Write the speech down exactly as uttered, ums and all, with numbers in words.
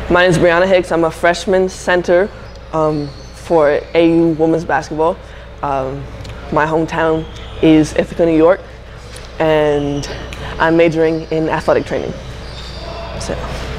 My name is Brianna Hicks. I'm a freshman center um, for A U women's basketball. Um, my hometown is Ithaca, New York, and I'm majoring in athletic training. So.